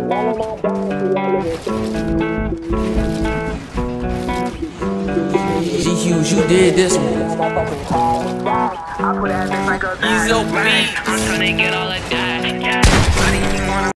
G Hughes, you did this one. Ease up, I'm tryna get all of that.